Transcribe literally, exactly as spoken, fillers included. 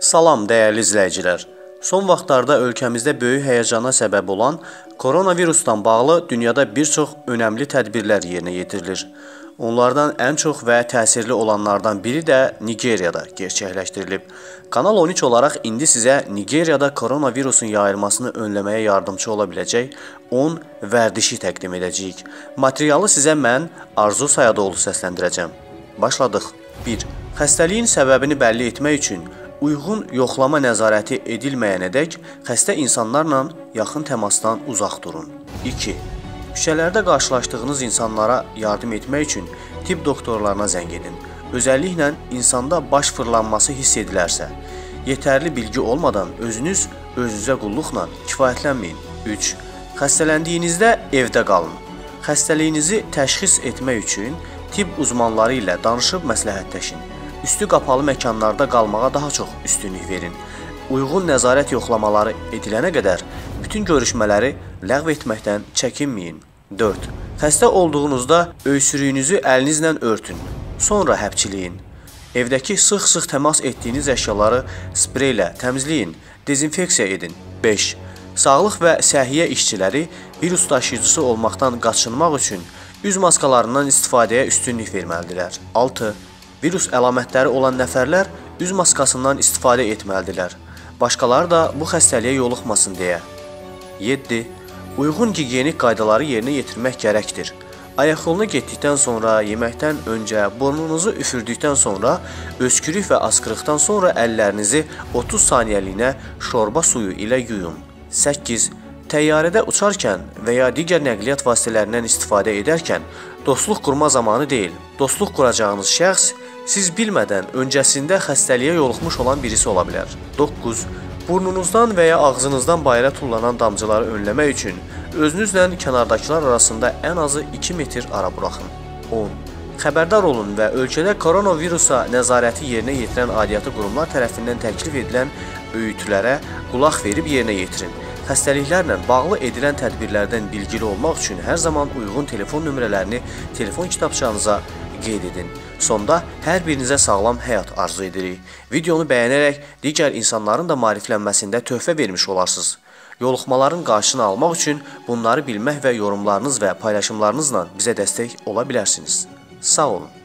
Salam dəyərli izləyicilər. Son vaxtlarda ölkəmizdə böyük həyəcana səbəb olan koronavirusdan bağlı dünyada bir çox önəmli tədbirlər yerinə yetirilir. Onlardan ən çox və təsirli olanlardan biri də Nigeriyada gerçəkləşdirilib. Kanal on üç olaraq indi sizə Nigeriyada koronavirusun yayılmasını önləməyə yardımcı ola biləcək on vərdişi təqdim edəcəyik. Materialı sizə mən Arzu Sayadoğlu səsləndirəcəm. Başladıq. bir. Xəstəliyin səbəbini bəlli etmək üçün uyğun yoxlama nəzarəti edilməyənədək xəstə insanlarla yaxın təmasdan uzaq durun. iki. Küçələrdə qarşılaşdığınız insanlara yardım etmək üçün tibb doktorlarına zəng edin. Özəlliklə insanda baş fırlanması hiss edilərsə, yetərli bilgi olmadan özünüz özünüzə qulluqla kifayətlənməyin. üç. Xəstələndiyinizdə evdə qalın. Xəstəliyinizi təşxis etmək üçün tibb uzmanları ilə danışıb məsləhətləşin. Üstü qapalı məkanlarda qalmağa daha çox üstünlük verin. Uyğun nəzarət yoxlamaları edilənə qədər bütün görüşmələri ləğv etməkdən çəkinməyin. dörd. Xəstə olduğunuzda öysürüyünüzü əlinizlə örtün. Sonra həbçiləyin. Evdəki sıx-sıx təmas etdiyiniz əşyaları sprey ilə təmizləyin, dezinfeksiya edin. beş. Sağlıq və səhiyyə işçiləri virus daşıyıcısı olmaqdan qaçınmaq üçün üz maskalarından istifadəyə üstünlük verməlidirlər. altı. Virus əlamətləri olan nəfərlər üz maskasından istifadə etməlidirlər. Başqaları da bu xəstəliyə yoluxmasın deyə. yeddi. Uyğun gigiyenik qaydaları yerinə yetirmək gərəkdir. Ayaq yoluna getdikdən sonra, yeməkdən öncə, burnunuzu üfürdükdən sonra, öskürük və asqırıqdan sonra əllərinizi otuz saniyəliyinə şorba suyu ilə yuyun. səkkiz. Təyyarədə uçarkən və ya digər nəqliyyat vasitələrindən istifadə edərkən dostluq qurma zamanı deyil. Dostluq quracağınız şəxs siz bilmədən öncəsində xəstəliyə yoluxmuş olan birisi ola bilər. doqquz. Burnunuzdan və ya ağzınızdan bayıra tullanan damcıları önləmək üçün özünüzlə kənardakılar arasında ən azı iki metr ara buraxın. on. Xəbərdar olun və ölkədə koronavirusa nəzarəti yerinə yetirən aidiyyatı qurumlar tərəfindən təklif edilən öğütlərə qulaq verib yerinə yetirin. Xəstəliklərlə bağlı edilən tədbirlərdən bilgili olmaq üçün hər zaman uyğun telefon nömrələrini telefon kitabçanıza qeyd edin. Sonda hər birinizə sağlam həyat arzu edirik. Videonu bəyənərək digər insanların da maariflənməsində töhfə vermiş olarsınız. Yoluxmaların qarşısını almaq üçün bunları bilmək və yorumlarınız və paylaşımlarınızla bizə dəstək ola bilərsiniz. Sağ olun.